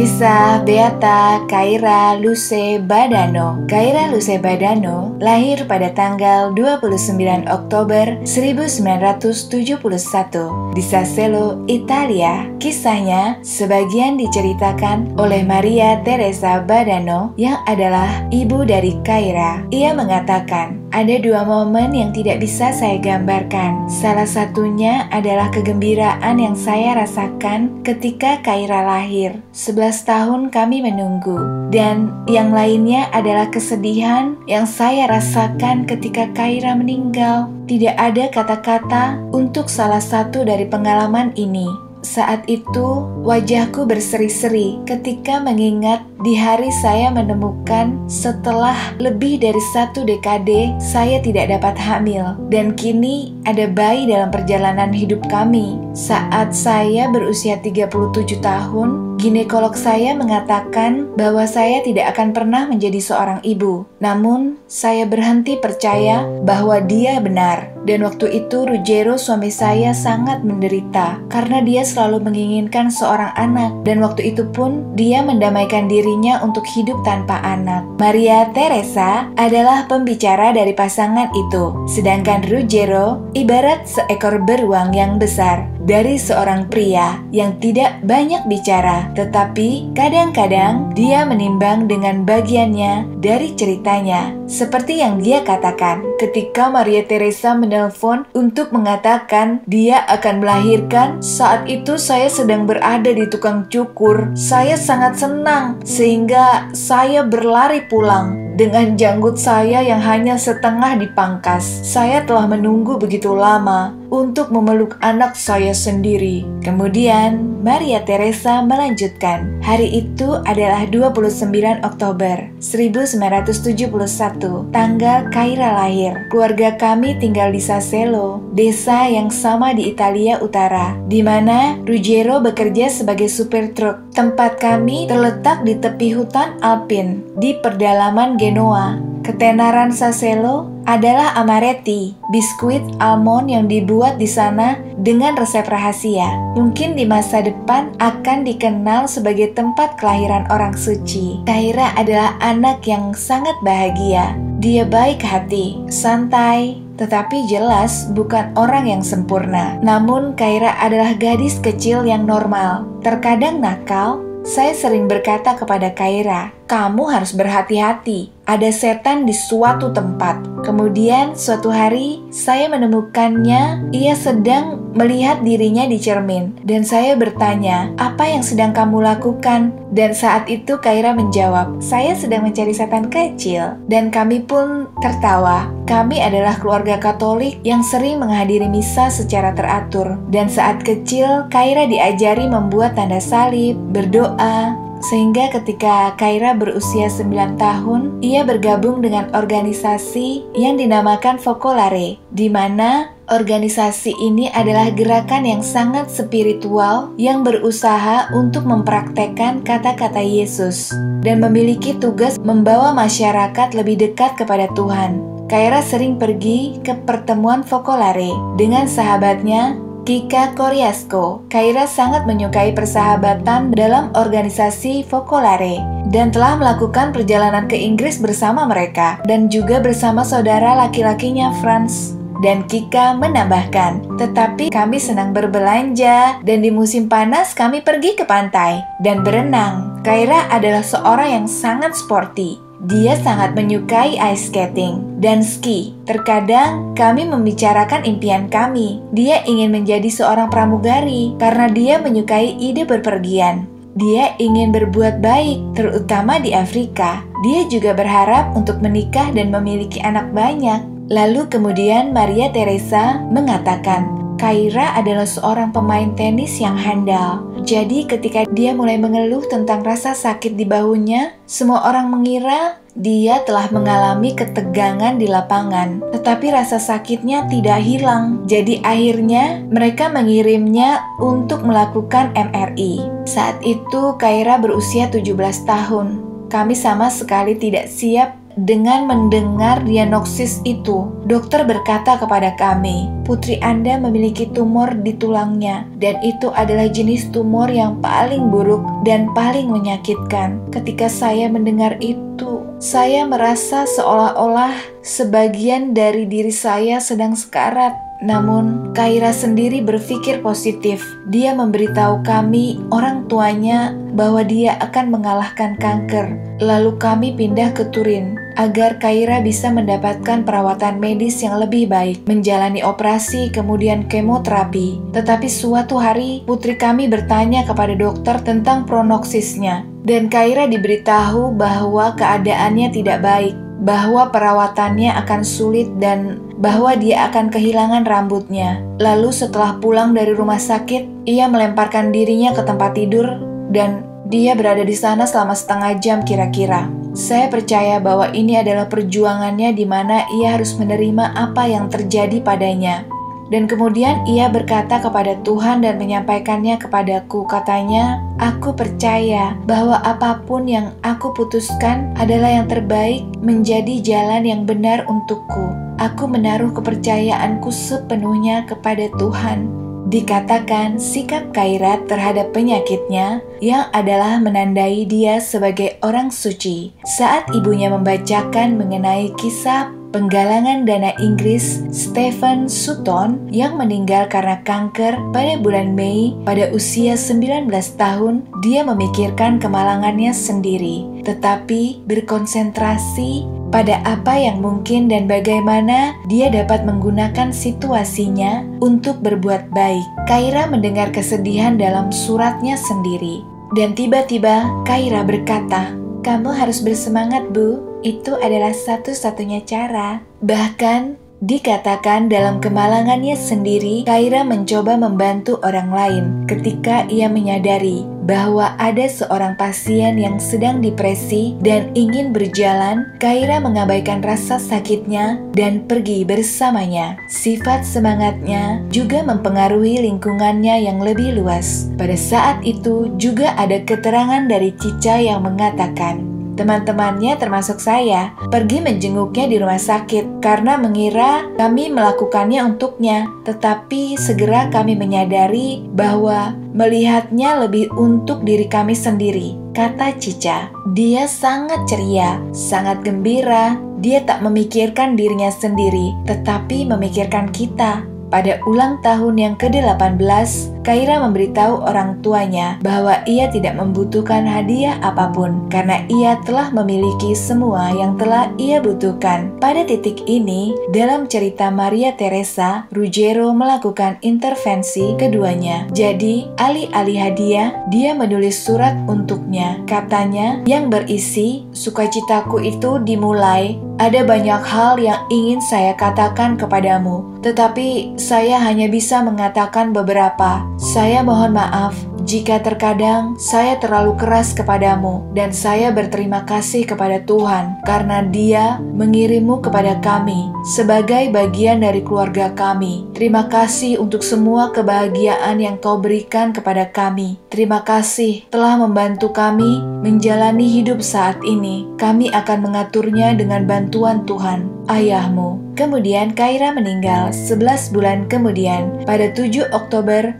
Kisah Beata Kaira Luce Badano. Kaira Luce Badano lahir pada tanggal 29 Oktober 1971 di Sassello, Italia. Kisahnya sebagian diceritakan oleh Maria Teresa Badano yang adalah ibu dari Kaira. Ia mengatakan, ada dua momen yang tidak bisa saya gambarkan. Salah satunya adalah kegembiraan yang saya rasakan ketika Kaira lahir. 11 tahun kami menunggu. Dan yang lainnya adalah kesedihan yang saya rasakan ketika Kaira meninggal. Tidak ada kata-kata untuk salah satu dari pengalaman ini. Saat itu, wajahku berseri-seri ketika mengingat di hari saya menemukan setelah lebih dari 1 dekade saya tidak dapat hamil. Dan kini ada bayi dalam perjalanan hidup kami. Saat saya berusia 37 tahun, ginekolog saya mengatakan bahwa saya tidak akan pernah menjadi seorang ibu. Namun, saya berhenti percaya bahwa dia benar. Dan waktu itu Ruggero suami saya sangat menderita karena dia selalu menginginkan seorang anak. Dan waktu itu pun dia mendamaikan dirinya untuk hidup tanpa anak. Maria Teresa adalah pembicara dari pasangan itu. Sedangkan Ruggero ibarat seekor beruang yang besar dari seorang pria yang tidak banyak bicara. Tetapi kadang-kadang dia menimbang dengan bagiannya dari ceritanya. Seperti yang dia katakan ketika Maria Teresa menelpon untuk mengatakan dia akan melahirkan. Saat itu saya sedang berada di tukang cukur. Saya sangat senang sehingga saya berlari pulang dengan janggut saya yang hanya setengah dipangkas. Saya telah menunggu begitu lama untuk memeluk anak saya sendiri. Kemudian Maria Teresa melanjutkan, hari itu adalah 29 Oktober 1971, tanggal Kaira lahir. Keluarga kami tinggal di Sassello, desa yang sama di Italia Utara, di mana Ruggero bekerja sebagai supir truk. Tempat kami terletak di tepi hutan alpin di pedalaman Genoa. Ketenaran Sassello adalah amaretti, biskuit almond yang dibuat di sana dengan resep rahasia. Mungkin di masa depan akan dikenal sebagai tempat kelahiran orang suci. Kaira adalah anak yang sangat bahagia. Dia baik hati, santai, tetapi jelas bukan orang yang sempurna. Namun Kaira adalah gadis kecil yang normal, terkadang nakal. Saya sering berkata kepada Kaira, kamu harus berhati-hati, ada setan di suatu tempat. Kemudian suatu hari saya menemukannya, ia sedang melihat dirinya di cermin. Dan saya bertanya, apa yang sedang kamu lakukan? Dan saat itu Kaira menjawab, saya sedang mencari setan kecil. Dan kami pun tertawa. Kami adalah keluarga Katolik yang sering menghadiri misa secara teratur. Dan saat kecil, Kaira diajari membuat tanda salib, berdoa. Sehingga ketika Kaira berusia 9 tahun, ia bergabung dengan organisasi yang dinamakan Focolare, di mana organisasi ini adalah gerakan yang sangat spiritual yang berusaha untuk mempraktekkan kata-kata Yesus dan memiliki tugas membawa masyarakat lebih dekat kepada Tuhan. Kaira sering pergi ke pertemuan Focolare dengan sahabatnya Kika Coriasco. Kaira sangat menyukai persahabatan dalam organisasi Focolare dan telah melakukan perjalanan ke Inggris bersama mereka dan juga bersama saudara laki-lakinya Franz. Dan Kika menambahkan, tetapi kami senang berbelanja dan di musim panas kami pergi ke pantai dan berenang. Kaira adalah seorang yang sangat sporty. Dia sangat menyukai ice skating dan ski. Terkadang kami membicarakan impian kami. Dia ingin menjadi seorang pramugari karena dia menyukai ide berpergian. Dia ingin berbuat baik, terutama di Afrika. Dia juga berharap untuk menikah dan memiliki anak banyak. Lalu kemudian Maria Teresa mengatakan, Kaira adalah seorang pemain tenis yang handal. Jadi ketika dia mulai mengeluh tentang rasa sakit di bahunya, semua orang mengira dia telah mengalami ketegangan di lapangan. Tetapi rasa sakitnya tidak hilang. Jadi akhirnya mereka mengirimnya untuk melakukan MRI. Saat itu Kaira berusia 17 tahun. Kami sama sekali tidak siap Dengan mendengar diagnosis itu, dokter berkata kepada kami, "Putri Anda memiliki tumor di tulangnya, dan itu adalah jenis tumor yang paling buruk dan paling menyakitkan." Ketika saya mendengar itu, saya merasa seolah-olah sebagian dari diri saya sedang sekarat. Namun, Kaira sendiri berpikir positif. Dia memberitahu kami, orang tuanya, bahwa dia akan mengalahkan kanker. Lalu kami pindah ke Turin agar Kaira bisa mendapatkan perawatan medis yang lebih baik, menjalani operasi, kemudian kemoterapi. Tetapi suatu hari, putri kami bertanya kepada dokter tentang prognosisnya, dan Kaira diberitahu bahwa keadaannya tidak baik, bahwa perawatannya akan sulit dan bahwa dia akan kehilangan rambutnya. Lalu setelah pulang dari rumah sakit, ia melemparkan dirinya ke tempat tidur dan dia berada di sana selama setengah jam kira-kira. Saya percaya bahwa ini adalah perjuangannya di mana ia harus menerima apa yang terjadi padanya. Dan kemudian ia berkata kepada Tuhan dan menyampaikannya kepadaku. Katanya, "Aku percaya bahwa apapun yang aku putuskan adalah yang terbaik, menjadi jalan yang benar untukku. Aku menaruh kepercayaanku sepenuhnya kepada Tuhan." Dikatakan sikap Kaira terhadap penyakitnya yang adalah menandai dia sebagai orang suci. Saat ibunya membacakan mengenai kisah penggalangan dana Inggris Stephen Sutton yang meninggal karena kanker pada bulan Mei pada usia 19 tahun, dia memikirkan kemalangannya sendiri, tetapi berkonsentrasi pada apa yang mungkin dan bagaimana dia dapat menggunakan situasinya untuk berbuat baik. Kaira mendengar kesedihan dalam suratnya sendiri, dan tiba-tiba Kaira berkata, "Kamu harus bersemangat, Bu. Itu adalah satu-satunya cara." Bahkan dikatakan dalam kemalangannya sendiri, Kaira mencoba membantu orang lain ketika ia menyadari bahwa ada seorang pasien yang sedang depresi dan ingin berjalan. Kaira mengabaikan rasa sakitnya dan pergi bersamanya. Sifat semangatnya juga mempengaruhi lingkungannya yang lebih luas. Pada saat itu juga ada keterangan dari Cica yang mengatakan, teman-temannya termasuk saya pergi menjenguknya di rumah sakit karena mengira kami melakukannya untuknya. Tetapi segera kami menyadari bahwa melihatnya lebih untuk diri kami sendiri, kata Cica. Dia sangat ceria, sangat gembira. Dia tak memikirkan dirinya sendiri, tetapi memikirkan kita. Pada ulang tahun yang ke-18, Kaira memberitahu orang tuanya bahwa ia tidak membutuhkan hadiah apapun karena ia telah memiliki semua yang telah ia butuhkan. Pada titik ini, dalam cerita Maria Teresa, Ruggiero melakukan intervensi keduanya. Jadi, alih-alih hadiah, dia menulis surat untuknya. Katanya, yang berisi, "Sukacitaku itu dimulai. Ada banyak hal yang ingin saya katakan kepadamu, tetapi saya hanya bisa mengatakan beberapa. Saya mohon maaf jika terkadang saya terlalu keras kepadamu, dan saya berterima kasih kepada Tuhan karena Dia mengirimmu kepada kami sebagai bagian dari keluarga kami. Terima kasih untuk semua kebahagiaan yang Kau berikan kepada kami. Terima kasih telah membantu kami menjalani hidup saat ini. Kami akan mengaturnya dengan bantuan Tuhan, Ayahmu." Kemudian Kaira meninggal 11 bulan kemudian pada 7 Oktober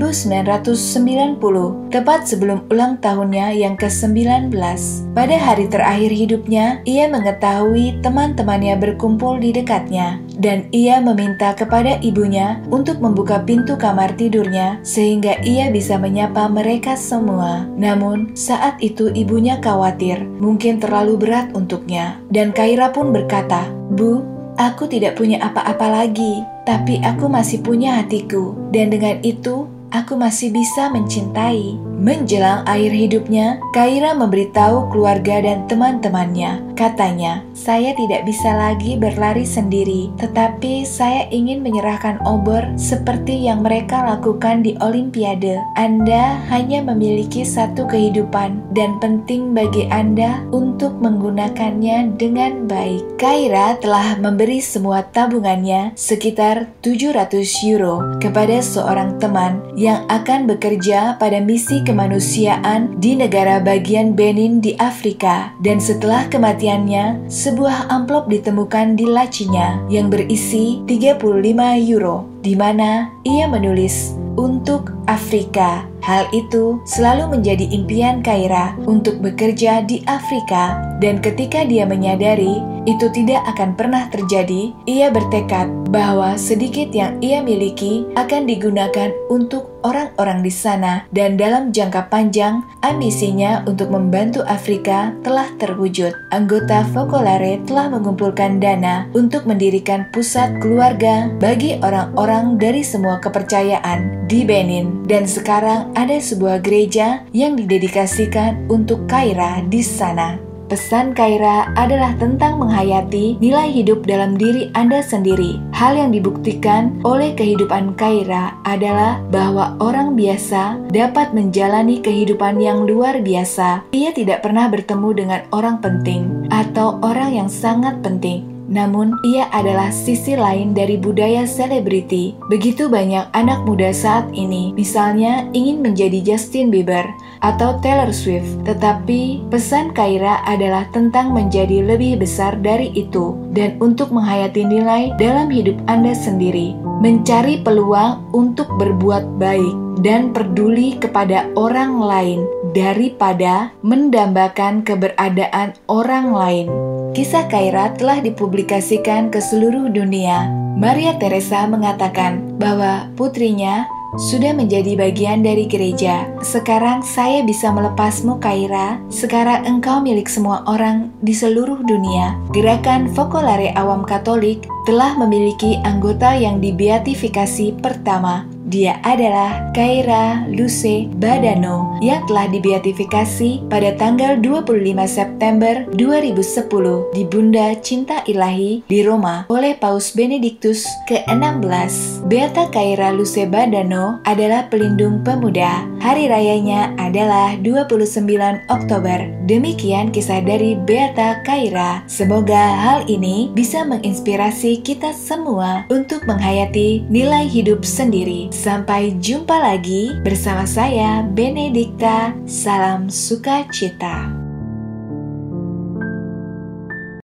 1990, tepat sebelum ulang tahunnya yang ke-19. Pada hari terakhir hidupnya, ia mengetahui teman-temannya berkumpul di dekatnya, dan ia meminta kepada ibunya untuk membuka pintu kamar tidurnya sehingga ia bisa menyapa mereka semua. Namun, saat itu ibunya khawatir, mungkin terlalu berat untuknya, dan Kaira pun berkata, "Bu, aku tidak punya apa-apa lagi, tapi aku masih punya hatiku, dan dengan itu aku masih bisa mencintai." Menjelang akhir hidupnya, Kaira memberitahu keluarga dan teman-temannya. Katanya, "Saya tidak bisa lagi berlari sendiri, tetapi saya ingin menyerahkan obor seperti yang mereka lakukan di Olimpiade. Anda hanya memiliki satu kehidupan, dan penting bagi Anda untuk menggunakannya dengan baik." Kaira telah memberi semua tabungannya, sekitar 700 euro, kepada seorang teman yang akan bekerja pada misi kemanusiaan di negara bagian Benin di Afrika. Dan setelah kematian perhatiannya, sebuah amplop ditemukan di lacinya yang berisi 35 euro, di mana ia menulis, "Untuk Afrika." Hal itu selalu menjadi impian Kaira untuk bekerja di Afrika, dan ketika dia menyadari itu tidak akan pernah terjadi, ia bertekad bahwa sedikit yang ia miliki akan digunakan untuk orang-orang di sana, dan dalam jangka panjang, ambisinya untuk membantu Afrika telah terwujud. Anggota Focolare telah mengumpulkan dana untuk mendirikan pusat keluarga bagi orang-orang dari semua kepercayaan di Benin, dan sekarang ada sebuah gereja yang didedikasikan untuk Kaira di sana. Pesan Kaira adalah tentang menghayati nilai hidup dalam diri Anda sendiri. Hal yang dibuktikan oleh kehidupan Kaira adalah bahwa orang biasa dapat menjalani kehidupan yang luar biasa. Ia tidak pernah bertemu dengan orang penting atau orang yang sangat penting. Namun, ia adalah sisi lain dari budaya selebriti. Begitu banyak anak muda saat ini, misalnya ingin menjadi Justin Bieber atau Taylor Swift. Tetapi, pesan Kaira adalah tentang menjadi lebih besar dari itu dan untuk menghayati nilai dalam hidup Anda sendiri. Mencari peluang untuk berbuat baik dan peduli kepada orang lain daripada mendambakan keberadaan orang lain. Kisah Kaira telah dipublikasikan ke seluruh dunia. Maria Teresa mengatakan bahwa putrinya sudah menjadi bagian dari gereja. "Sekarang saya bisa melepasmu, Kaira. Sekarang engkau milik semua orang di seluruh dunia." Gerakan Focolare Awam Katolik telah memiliki anggota yang dibeatifikasi pertama. Dia adalah Kaira Luce Badano yang telah dibeatifikasi pada tanggal 25 September 2010 di Bunda Cinta Ilahi di Roma oleh Paus Benediktus ke-16. Beata Kaira Luce Badano adalah pelindung pemuda. Hari rayanya adalah 29 Oktober. Demikian kisah dari Beata Kaira. Semoga hal ini bisa menginspirasi kita semua untuk menghayati nilai hidup sendiri. Sampai jumpa lagi bersama saya, Benedikta. Salam sukacita.